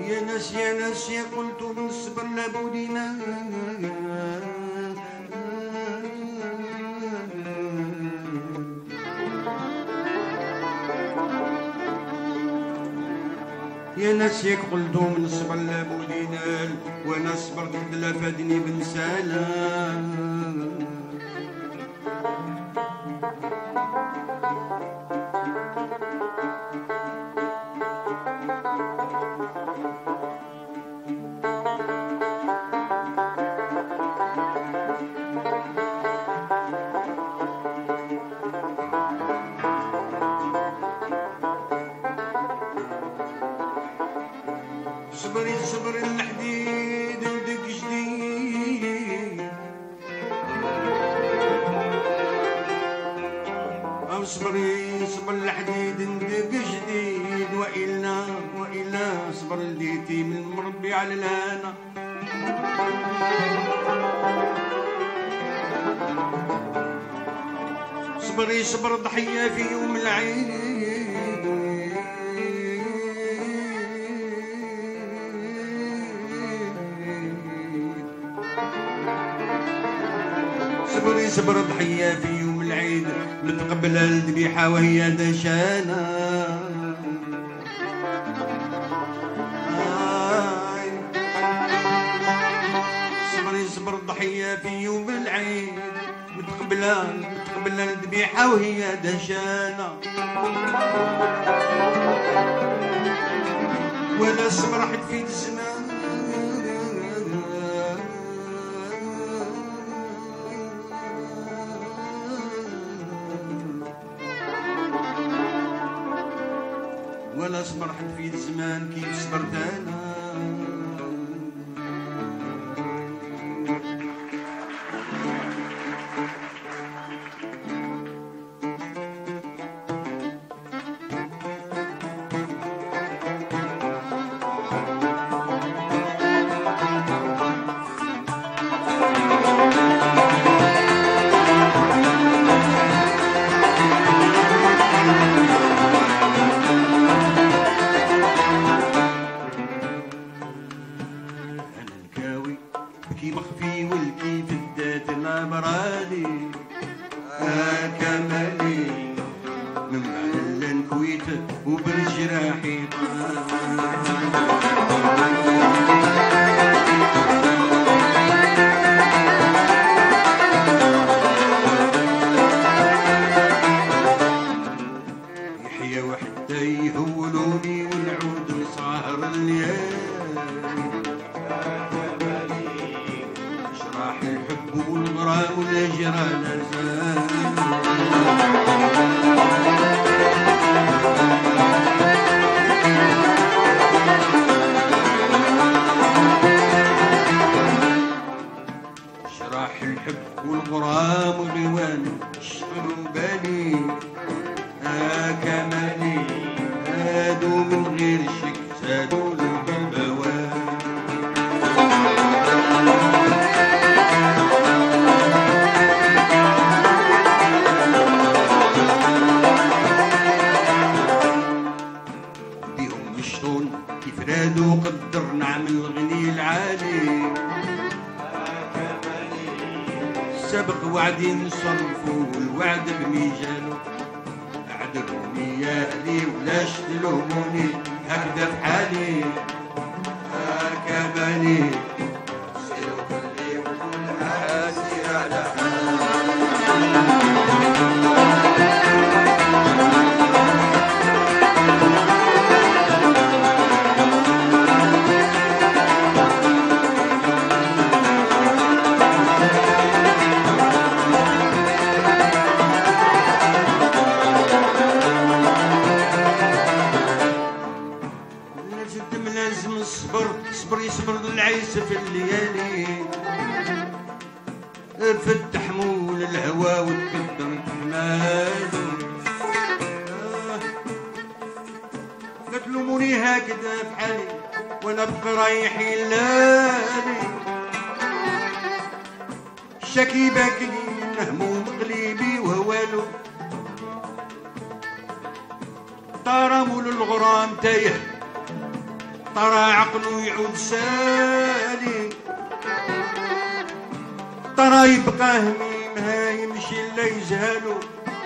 يا ناس يا ناس يا قلت من الصبر لابد يا ناس ياك قلتو من الصبر لابد ينال وانا صبرت لا فادني بن سلام صبري صبر الحديد ودق جديد أو صبري صبر الحديد ندق جديد وإلا صبر لديتي من مربي على الهنا صبري صبر ضحية في يوم العيد صبري صبر ضحية في يوم العيد متقبلة الذبيحة وهي دشانة صبري صبر ضحية في يوم العيد متقبلة الذبيحة وهي دشانة ولا صبر حد في الزمان ولا صبر حد في الزمان كيف صبرت انا كي مخفي والكي في الذات الابرادي كمالي من بعد الكويت وبالجراحي يحيى وحتى يهولوني ونعود نسهر الليالي الحب والغرام والهجرة لازال شراح الحب والغرام والغوان اشتغلوا بالي كمالي هادوا من غير شك سادوا للبوان كيف قدر نعمل الغني العالي سبق وعدي نصرفوا الوعد بميجانه اعذروني يا اهلي ولاش تلوموني هكذا في حالي كمالي سيروا كل وكل حاسي على حالي لازم الصبر صبر يصبر العيس في الليالي رفد حمول الهوى وتكدر حماده لا تلوموني هكذا في حالي وانا بقى رايح لالي الشكي باكي هموم قليبي وهوالو طارموا للغرام تايه ترى عقله يعود سالي ترى يبقى هميم هاي يمشي لا يجهلو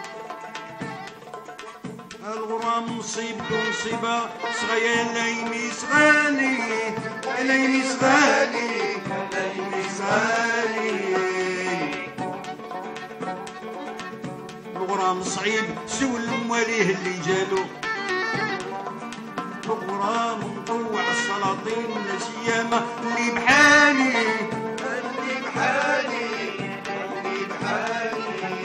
الغرام مصيبته مصيبة صغير ليني صغالي ليني صغالي ليني صغالي الغرام صعيب سول مواليه اللي جالو الغرام مطوع السلاطين نسيامة اللي بحالي اللي بحالي اللي بحالي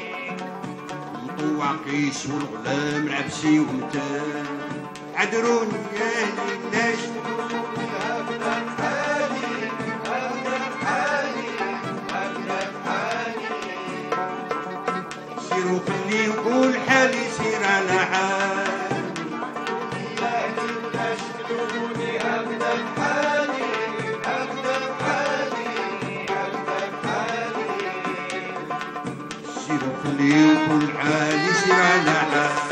مطوع قيس والغلام العبسي ومتان عذروني يا ليش تقولوني هكذا بحالي هكذا بحالي هكذا بحالي سيروا خليه يقول حالي سير على حالي خليه كل حال يسير على حال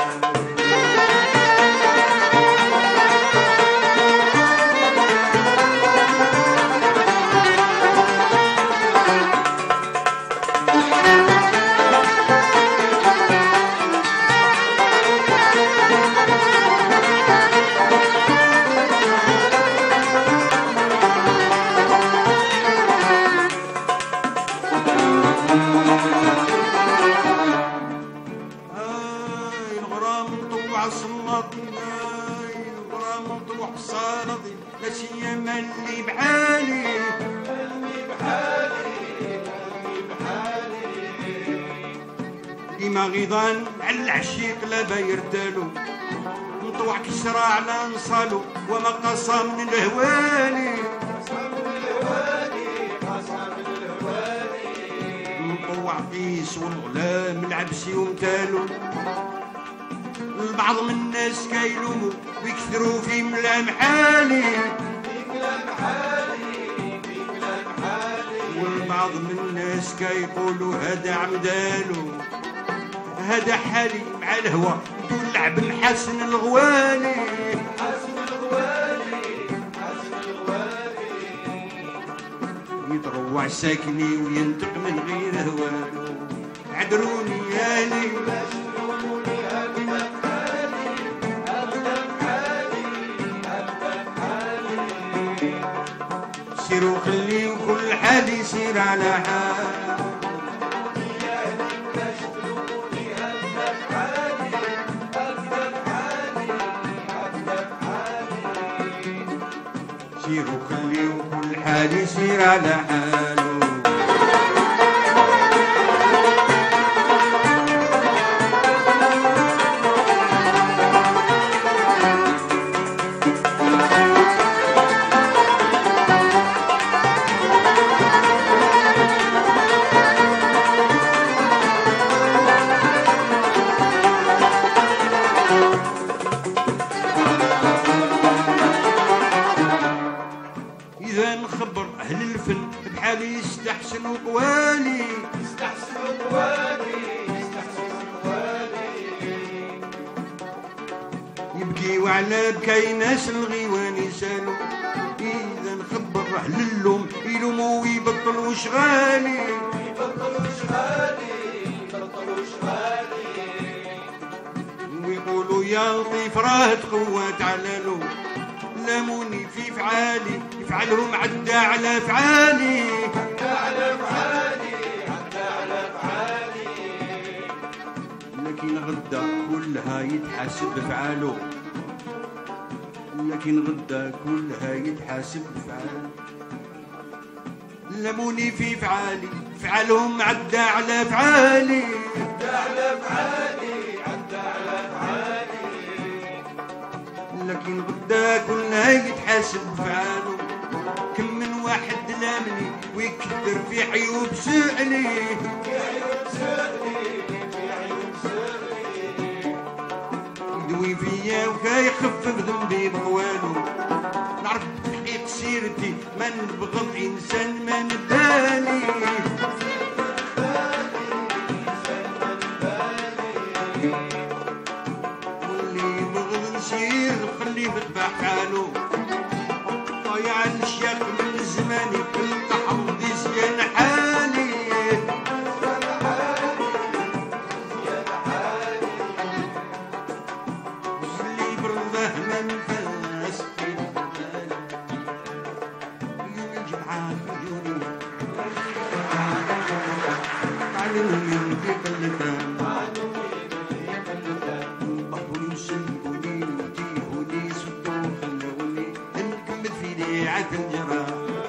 ديما غيضان على العشيق لا يردالو مطوع كسرى على نصالو وما قصى من الهوالي مطوع قيس والغلام العبسي ومتالو البعض من الناس كيلوموا ويكثروا في ملام حالي والبعض من الناس كيقولوا هذا عمدالو هذا حالي مع الهوى تولع بالحسن الغوالي حسن الغوالي حسن الغوالي يتروع ساكني وينطق من غير هوالو عذروني يا لي عذروني هكذا بحالي هكذا بحالي هكذا بحالي سيروا خليوا كل حال يسير على حال سيروا خليوا كل حال يسير على حاله نخبر أهل الفن بحالي يستحسنوا قوالي يستحسنوا قوالي يستحسنوا قوالي يبكي وعلى بكاي ناس الغيوان يسالوا إذا نخبر أهل اللوم يلوموا ويبطلوا شغالي يبطلوا شغالي يبطلوا شغالي ويقولوا يا لطيف راه تقوات على لو لاموني في فعالي يفعلهم عدى على فعالي عدى على فعالي عدى على فعالي لكن غدا كلها يتحاسب بفعاله لكن غدا كلها يتحاسب بفعاله لاموني في فعالي فعلهم عدى على فعالي عدى على فعالي عدى على فعالي لكن غدا كلها يتحاسب بفعاله كم من واحد لامني ويكثر في عيوب سؤلي في عيوب سؤلي في عيوب سؤلي يدوي فيا وكيخفف ذنبي بقوالو نعرف تحقيق سيرتي ما نبغض انسان ما نبالي واللي يبغض نسير خليه يذبح حالو اللثام ضربوني وسلبوني وتيهوني سدوا وخلوني نكمل في ليعة الجراح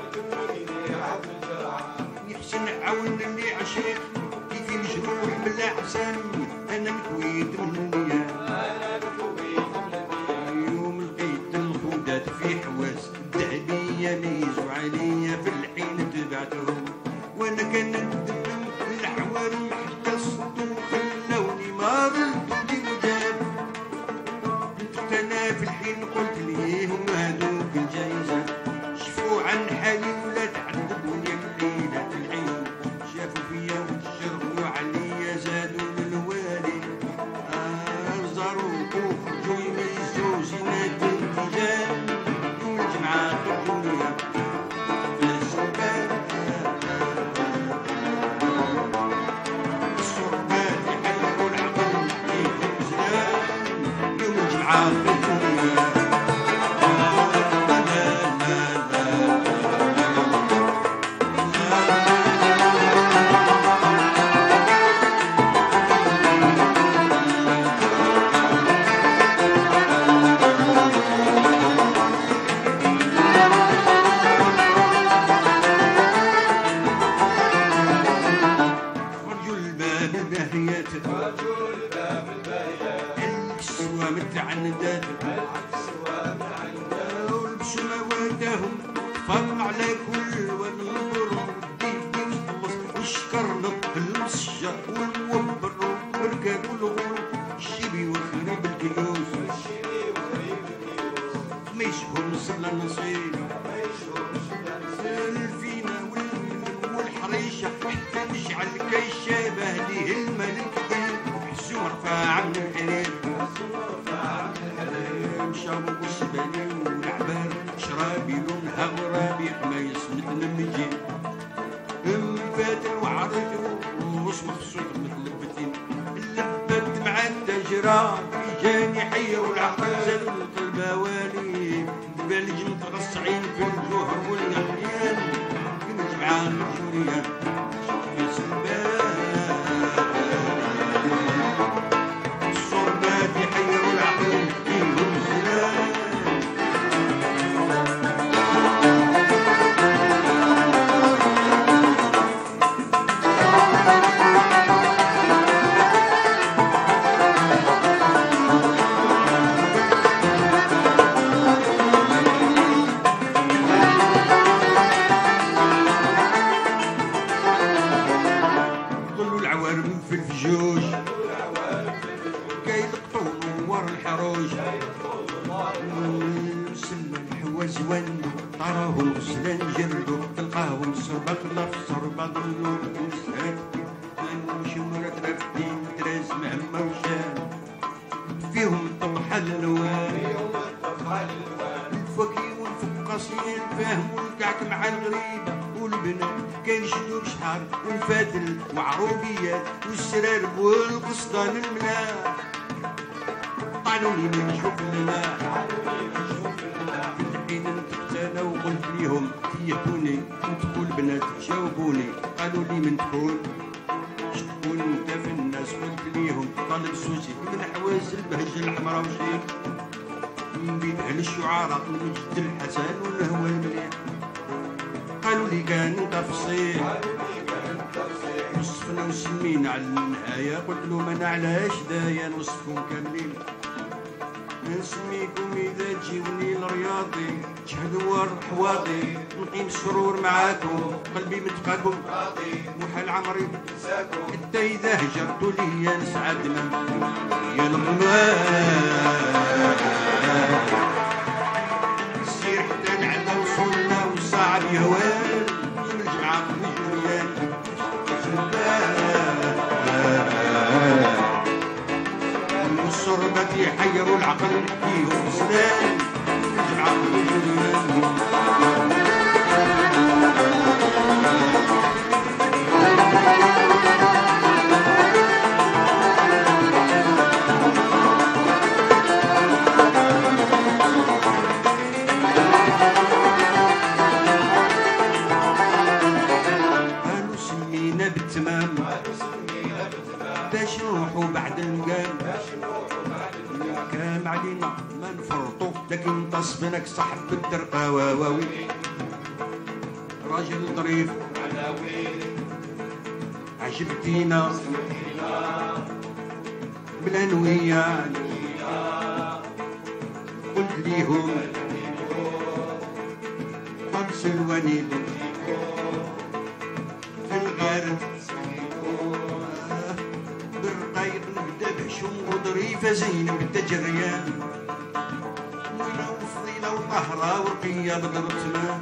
يحسن عاون اللي عشيق كيفي مجروح بلا حسن انا مكويت من النيام يوم لقيت الخودات في حواس الذهبية ميزوا عليا في الحين تبعتهم وانا كان ندم الحوارم حتى صدوا خلوني ما ردوا وجاب انا في الحين قلت ليهم هذوك الجايزة شفوا عن حالي ولا تعذبوني الليلة العين شافوا فيا وتجربوا عليا زادوا للوالي زاروك وخرجوا يميزوا زينات التيجان يوم الجمعة خرجوني في الصربات الصربات يحلوا العقل كيف المزلان يوم الجمعة خرجوني الكسوة متعندات ولبسوا موادهم فرق على كل وننظر ديدي وخلص والشكرنا المسجر والموبر والركاب والغول الشيبي وخريب الكيوس ما يشبهوا نصلى النصيب الفينا والحريشة حتى نشعل كيشابه ليه الملك رفاع من الحليب شابو والسباني والعبار شرابي لونها غرابي ما يصمت نمجي فاتن وعريته وش مخصوص متلبتين اللبت مع التجرى في جاني حية والعقل زادوا القلب والي بالج متغصعين في الجوهر والنحيان كما جمعان الجورية في سلبان في الفجوج كي يلقطون ورا الحروج سلم الحواز وندو طراهم غسلان جردو تلقاهم صربة لا في صربة ضلوا وسهات شمرة ترفتين تراس مهمة وشان فيهم طبحة الالوان الفقي والفقاصين فاهموا الكعك مع الغريبة والبنات كان يشدوا شحار والفاتل وعروبيات والسرارب والقصدان الملاح طعنوا لي من نشوف الملاح في الحين انتقت انا وقلت ليهم تيهوني انتقوا البنات جاوبوني قالوا لي من تكون شكون انت في الناس قلت ليهم طالب سوسي من حواس البهج الحمراء وشيك من بين اهل الشعراء من جد الحسن والهوى المليح قالوا لي كان تفصيل وصفنا وسمينا على النهاية قلت لهم انا علاش دايا نوصفكم كاملين نسميكم اذا تجيوني الرياضي تشهدوا حواضي نقيم السرور معاكم قلبي متفاكم وحال عمري حتى اذا هجرتوا لي نسعد يا الغمام سير حتى نعدى وصلنا وصعب يهوان يوم الجمعة وجوليان والصربة يحيروا العقل فيهم سنان الجمعة وجوليان يسلم علينا ما نفرطو، لكن تصبنك صاحب الدرقة واواوي راجل ظريف عجبتينا بالعنوية قلت ليهم خمس الونين في الغارب بالرقايق نبدا بحشوم وظريفة زينة بالتجريان وينا وفضيلة وطهرة ورقية بضرب سمان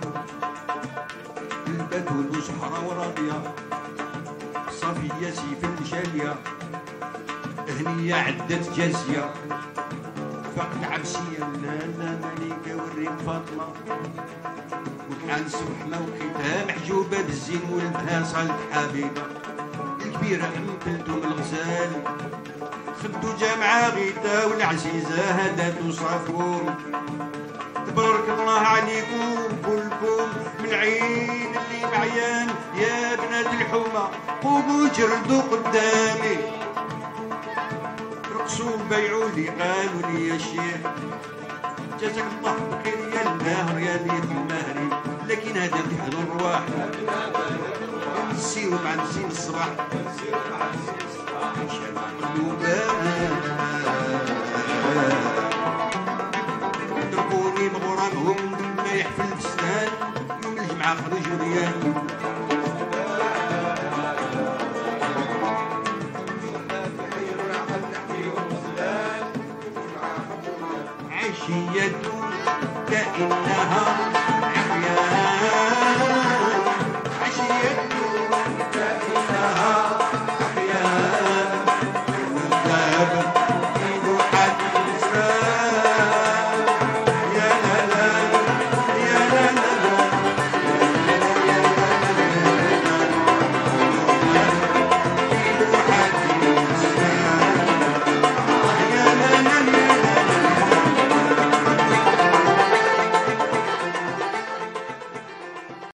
البتول وزهرة وراضية صافية سيف الجالية هنية عدة جازية فقد العبسية لا مليكة والريم فاطمة وكحال سبحمة وختام محجوبة بالزين والبها صالت حبيبة الكبيرة أم كلثوم الغزال خدو جامعة غيتا والعزيزة هدات وصافور تبارك الله عليكم كلكم من العين اللي معيان يا بنات الحومة قوموا جردوا قدامي رقصوا بيعوا لي قالوا لي يا شيخ جزاك الله بخير يا الماهر يا بيت الماهري، لكن هذا بحضور الرواح نسيو مع نسين الصباح ضربوني بغرامهم ما يحفل الفستان يوم الجمعة خرجوا ريال عشية كأنها عميان عشية كأنها